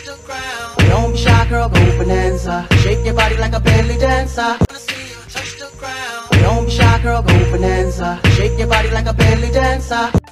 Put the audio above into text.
the ground. Don't be shy, girl, go bonanza. Shake your body like a belly dancer. Wanna see you touch the ground. Don't be shy, girl, go bonanza. Shake your body like a belly dancer.